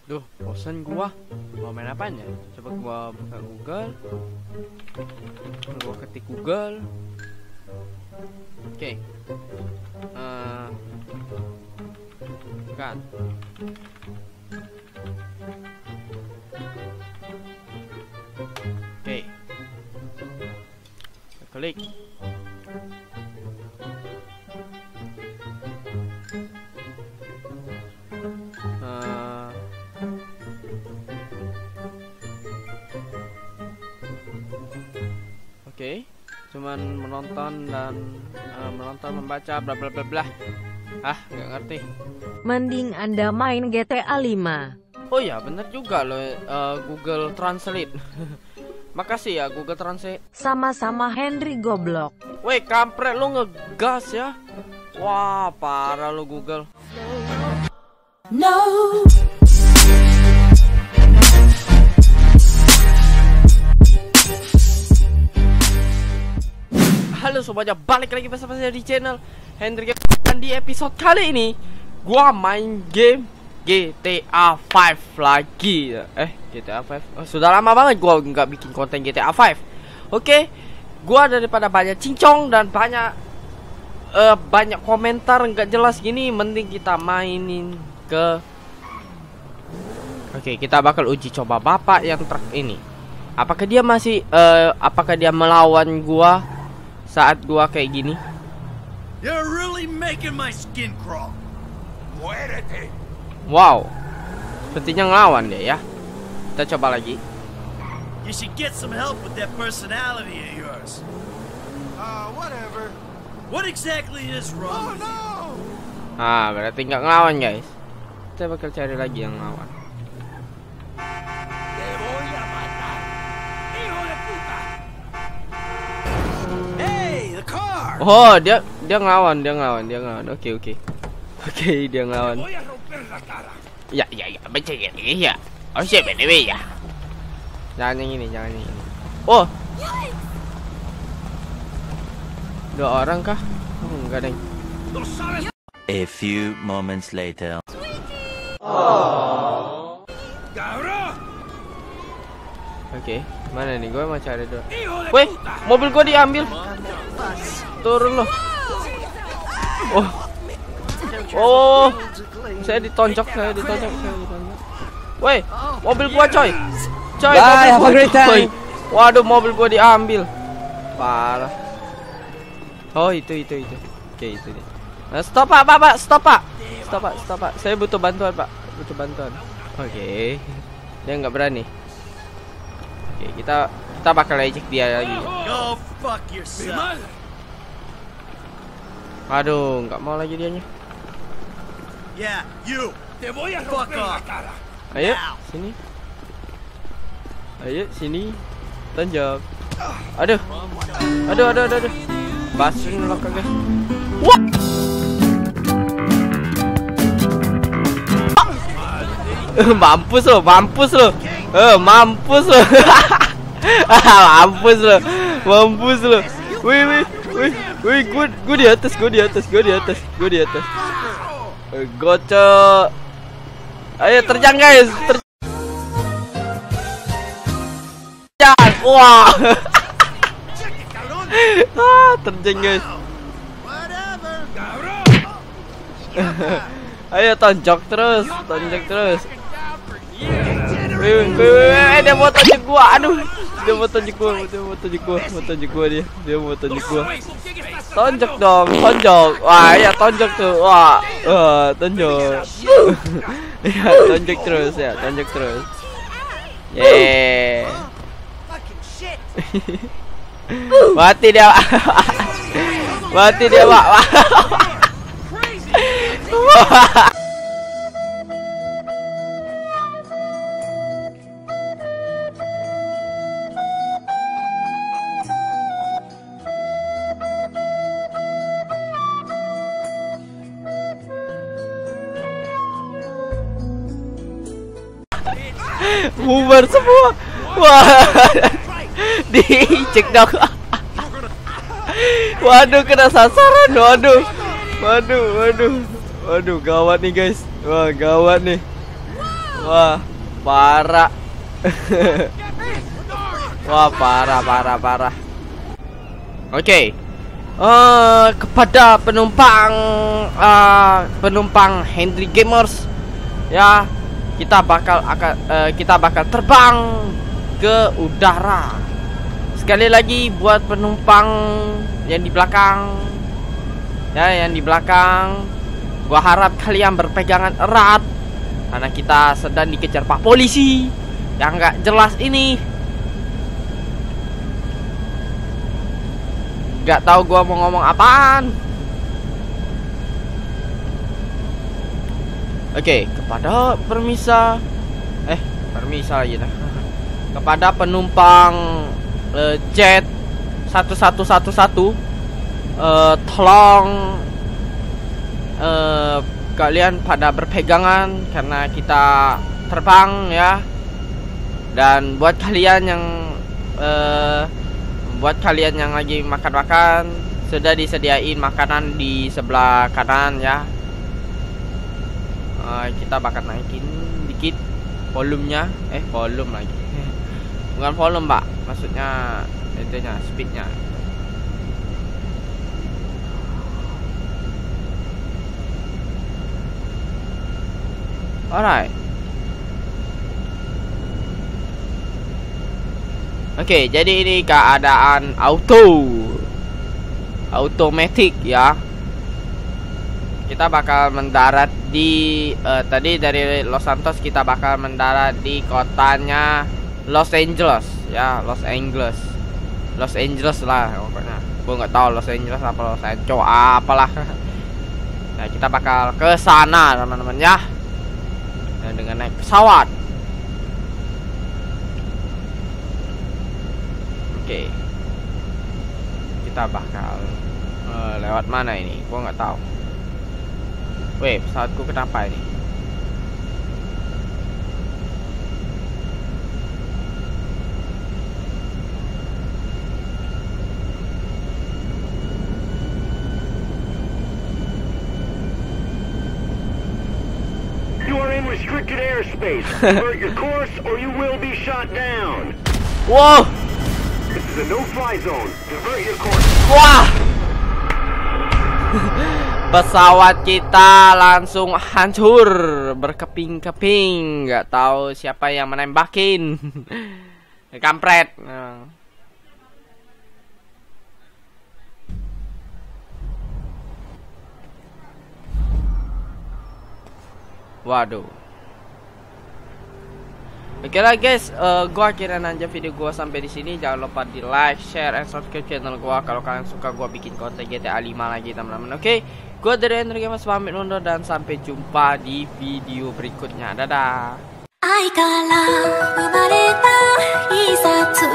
Duh, bosan gua. Mau main apaan ya? Coba gua buka Google. Gua ketik Google. Oke. Bukan. Oke. Klik. Oke, cuman menonton dan membaca bla bla bla bla. Nggak ngerti. Mending Anda main GTA 5. Oh ya, bener juga loh, Google Translate. Makasih ya Google Translate. Sama-sama Henry goblok. Weh, kampret lu ngegas ya. Wah, parah lu Google. No. Halo semuanya, balik lagi bersama saya di channel Hendrik. Dan di episode kali ini gua main game GTA 5 lagi. GTA 5. Sudah lama banget gua nggak bikin konten GTA 5. Oke, gua daripada banyak cincong dan banyak komentar nggak jelas gini, mending kita mainin ke. Oke, kita bakal uji coba bapak yang truk ini. Apakah dia masih apakah dia melawan gua saat gua kayak gini? You're really making my skin crawl. Muérete. Wow, sepertinya ngelawan dia ya. Kita coba lagi. You should get some help with that personality of yours. Whatever. What exactly is wrong with you? Berarti nggak ngelawan guys. Kita bakal cari lagi yang ngelawan. Te voy a matar. Hijo de puta. Hey, the car. Oh, dia ngelawan. Oke, dia ngelawan. Voy a romper la cara. Ya, baca ya. Oh, siapa nih ya? Jangan yang ini. Oh, 2 orang kah? Oh, enggak deng. No sabes. A few moments later. Cabrón. Oke, mana nih? Gue mau cari dulu. Hijo de Weh, puta. mobil gue diambil. Turun loh. Oh, saya ditonjok. Weh, mobil gua coy. Bye, have a great time. Coy. Waduh, mobil gua diambil. Parah. Oh, itu. Oke, itu dia. Stop pak. Stop pak. Saya butuh bantuan pak. Oke. Dia nggak berani. Oke, kita bakal ejek dia lagi. Go fuck yourself. Aduh, nggak mau lagi dianya. Yeah, you. Te voy a romper la cara. Ayo, sini. Tonjok. Aduh. Basuhin lo kagak. Wah. Mampus lo. Mampus lo. Wih, gua di atas. Gocok. Ayo terjang guys. Wah. Terjang guys. Whatever. Cabrón. Ayo tonjok terus. Wih, dia mau tonjok gua. Aduh. Dia mau tonjok gua. Tonjok dong. Wah, ya tonjok tuh. Wah, tonjok. Ya, tonjok terus. Yeah. Mati dia, Pak. Bubar semua. Wah. Dicek dong. Waduh, kena sasaran. Waduh, gawat nih guys. Wah, gawat nih. Wah, parah. Wah, parah. Oke. Kepada penumpang Henry Gamers, ya, kita bakal terbang ke udara. Sekali lagi buat penumpang yang di belakang, ya, gua harap kalian berpegangan erat karena kita sedang dikejar Pak Polisi yang nggak jelas ini. Nggak tahu gua mau ngomong apaan. Oke, kepada permisa lagi dah. Kepada penumpang jet 1111, tolong kalian pada berpegangan karena kita terbang, ya. Dan buat kalian yang lagi makan-makan, sudah disediain makanan di sebelah kanan, ya. Kita bakal naikin dikit volumenya, volume lagi. Bukan volume, Pak. Maksudnya intinya speednya. Alright. Oke, jadi ini keadaan automatic, ya. Kita bakal mendarat di tadi dari Los Santos kita bakal mendarat di kotanya Los Angeles, ya. Los Angeles lah pokoknya. Gua nggak tahu Los Angeles apa Los Angeles apalah. Nah, kita bakal ke sana, teman-teman, ya. Nah, dengan naik pesawat. Oke. Kita bakal lewat mana ini? Gua nggak tahu. Weh, pesawatku kenapa ini? You are in restricted airspace. Divert your course or you will be shot down. Wow. This is a no-fly zone. Divert your course. Wah. Pesawat kita langsung hancur berkeping-keping. Nggak tahu siapa yang menembakin. Kampret. Waduh. Oke lah guys, gua akhiran aja video gua sampai di sini. Jangan lupa di like, share, and subscribe channel gua kalau kalian suka gua bikin konten GTA 5 lagi, teman-teman. Oke, gua dari Henry Gamers pamit undur dan sampai jumpa di video berikutnya. Dadah. 愛から生まれた一冊